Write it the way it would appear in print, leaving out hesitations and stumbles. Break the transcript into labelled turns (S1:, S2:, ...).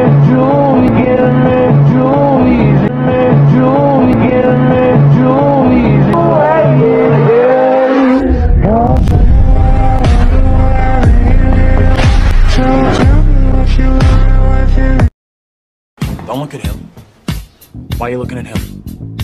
S1: Don't look at him. Why are you looking at him?